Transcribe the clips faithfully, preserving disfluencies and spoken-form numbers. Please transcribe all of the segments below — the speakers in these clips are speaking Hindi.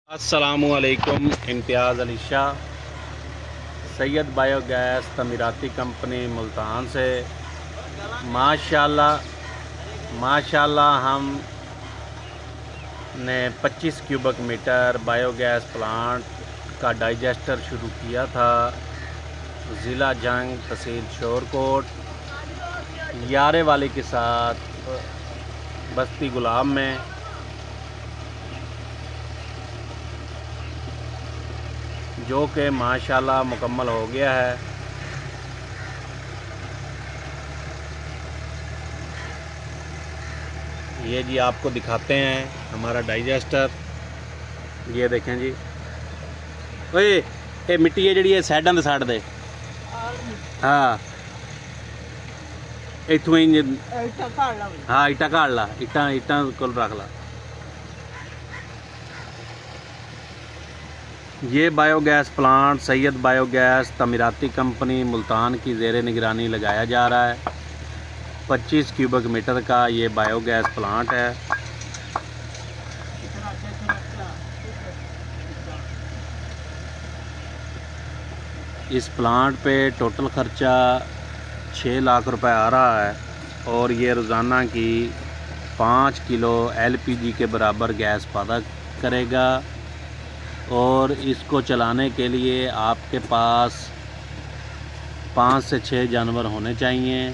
अस्सलामुअलैकुम। इम्तियाज़ अली शाह, सैयद बायोगैस तमीराती कंपनी मुल्तान से। माशाल्लाह माशाल्लाह हम ने पच्चीस क्यूबिक मीटर बायोगैस प्लांट का डाइजेस्टर शुरू किया था ज़िला जंग, तहसील शोरकोट, यारे वाली के साथ बस्ती गुलाब में। जो कि माशाल्लाह मुकम्मल हो गया है। ये जी आपको दिखाते हैं हमारा डाइजेस्टर। ये देखें जी, ओए ये मिट्टी है जी साइडा दे साइड दे। हाँ इथों ही हाँ इटा काट ला, इटा इटा को रख ला। ये बायोगैस प्लांट सैयद बायोगैस तमीराती कंपनी मुल्तान की ज़ेरे निगरानी लगाया जा रहा है। पच्चीस क्यूबिक मीटर का ये बायोगैस प्लांट है। इस प्लांट पे टोटल ख़र्चा छः लाख रुपए आ रहा है और ये रोज़ाना की पाँच किलो एलपीजी के बराबर गैस पैदा करेगा। और इसको चलाने के लिए आपके पास पाँच से छः जानवर होने चाहिए।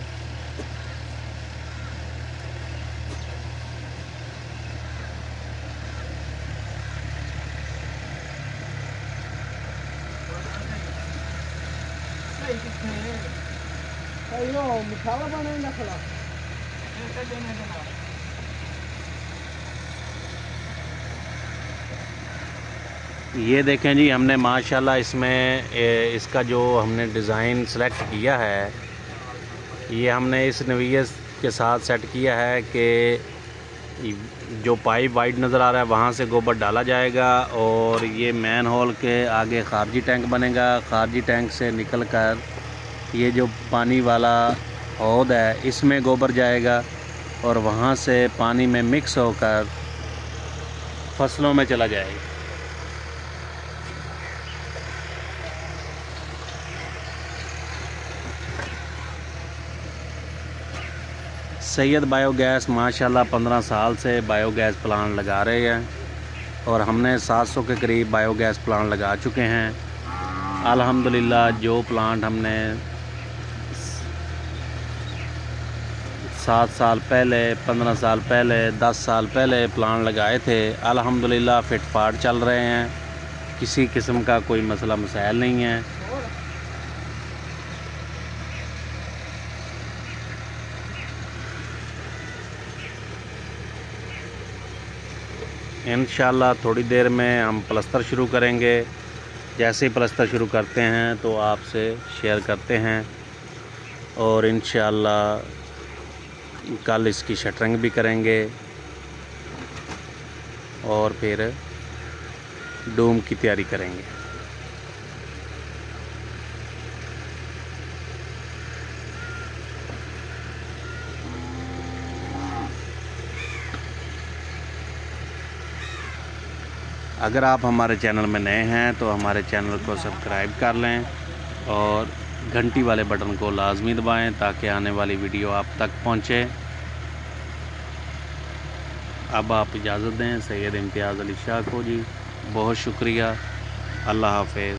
ये देखें जी, हमने माशाल्लाह इसमें इसका जो हमने डिज़ाइन सेलेक्ट किया है, ये हमने इस नवीयत के साथ सेट किया है कि जो पाइप वाइड नज़र आ रहा है वहाँ से गोबर डाला जाएगा और ये मैन होल के आगे खारजी टैंक बनेगा। खारजी टैंक से निकल कर ये जो पानी वाला हौद है इसमें गोबर जाएगा और वहाँ से पानी में मिक्स होकर फसलों में चला जाएगा। सैयद बायोगैस माशाल्लाह पंद्रह साल से बायोगैस प्लांट लगा रहे हैं और हमने सात सौ के करीब बायोगैस प्लांट लगा चुके हैं अल्हम्दुलिल्लाह। जो प्लांट हमने सात साल पहले, पंद्रह साल पहले, दस साल पहले प्लांट लगाए थे, अल्हम्दुलिल्लाह फिट फाट चल रहे हैं। किसी किस्म का कोई मसला मसाइल नहीं है। इंशाल्लाह थोड़ी देर में हम प्लस्तर शुरू करेंगे। जैसे ही प्लस्तर शुरू करते हैं तो आपसे शेयर करते हैं और इंशाल्लाह कल इसकी शटरिंग भी करेंगे और फिर डूम की तैयारी करेंगे। अगर आप हमारे चैनल में नए हैं तो हमारे चैनल को सब्सक्राइब कर लें और घंटी वाले बटन को लाजमी दबाएं ताकि आने वाली वीडियो आप तक पहुंचे। अब आप इजाज़त दें सैयद इम्तियाज़ अली शाह को जी। बहुत शुक्रिया। अल्लाह हाफ़िज़।